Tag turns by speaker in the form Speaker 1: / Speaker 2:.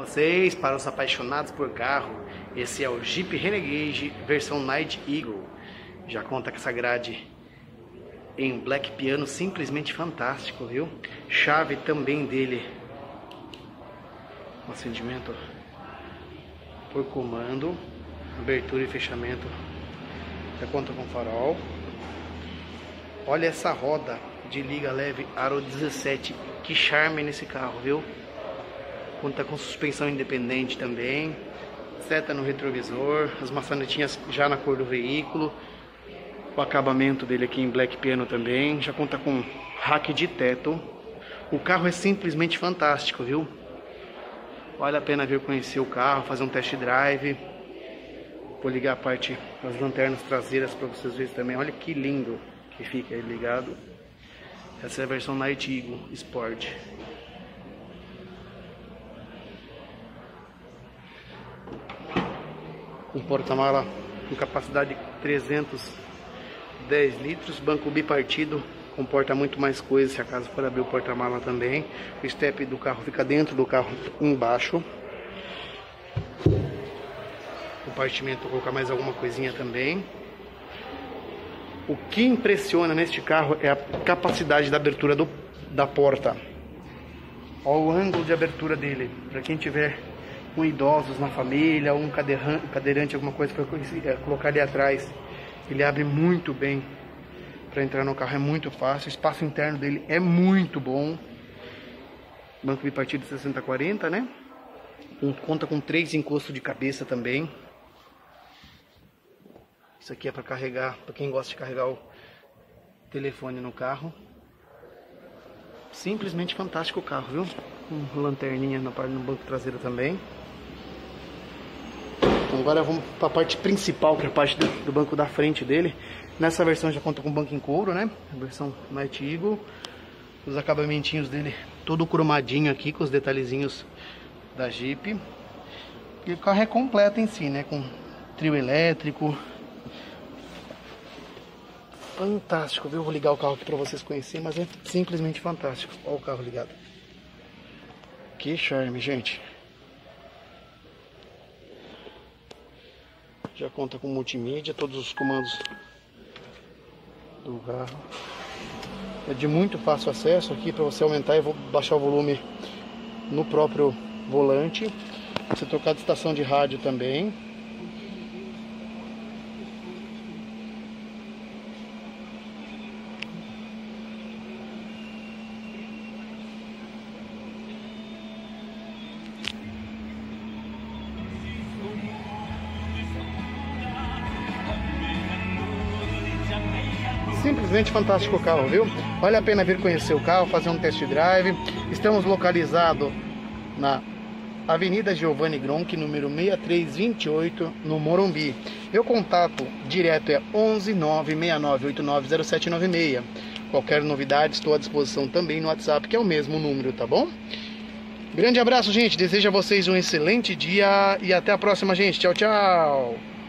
Speaker 1: vocês, para os apaixonados por carro, esse é o Jeep Renegade versão Night Eagle. Já conta com essa grade em black piano, simplesmente fantástico, viu? Chave também dele, acendimento por comando, abertura e fechamento. Já conta com farol. Olha essa roda de liga leve aro 17, que charme nesse carro, viu? Conta com suspensão independente também, seta no retrovisor, as maçanetinhas já na cor do veículo, o acabamento dele aqui em black piano também, já conta com rack de teto. O carro é simplesmente fantástico, viu? Vale a pena vir conhecer o carro, fazer um test drive. Vou ligar a parte das lanternas traseiras para vocês verem também. Olha que lindo que fica ele ligado. Essa é a versão Night Eagle Sport. Um porta-mala com capacidade de 310 litros, banco bipartido, comporta muito mais coisas se acaso for abrir o porta-mala também. O step do carro fica dentro do carro embaixo. Compartimento, vou colocar mais alguma coisinha também. O que impressiona neste carro é a capacidade da abertura da porta. Olha o ângulo de abertura dele, para quem tiver com idosos na família, ou um cadeirante, alguma coisa para colocar ali atrás. Ele abre muito bem para entrar no carro, é muito fácil. O espaço interno dele é muito bom. Banco bipartido 60/40, né? Conta com 3 encostos de cabeça também. Isso aqui é para carregar, para quem gosta de carregar o telefone no carro. Simplesmente fantástico o carro, viu? Com lanterninha no banco traseiro também. Então agora vamos para a parte principal, que é a parte do banco da frente dele. Nessa versão já conta com banco em couro, né? A versão Night Eagle. Os acabamentinhos dele todo cromadinho aqui, com os detalhezinhos da Jeep. E o carro é completo em si, né? Com trio elétrico. Fantástico, viu? Vou ligar o carro aqui para vocês conhecerem, mas é simplesmente fantástico. Olha o carro ligado. Que charme, gente. Já conta com multimídia, todos os comandos do carro. É de muito fácil acesso aqui para você aumentar e baixar o volume no próprio volante. Você trocar de estação de rádio também. Simplesmente fantástico o carro, viu? Vale a pena vir conhecer o carro, fazer um test drive. Estamos localizados na Avenida Giovanni Gronchi, número 6328, no Morumbi. Meu contato direto é 11 96989 0796. Qualquer novidade, estou à disposição também no WhatsApp, que é o mesmo número, tá bom? Grande abraço, gente. Desejo a vocês um excelente dia e até a próxima, gente. Tchau, tchau.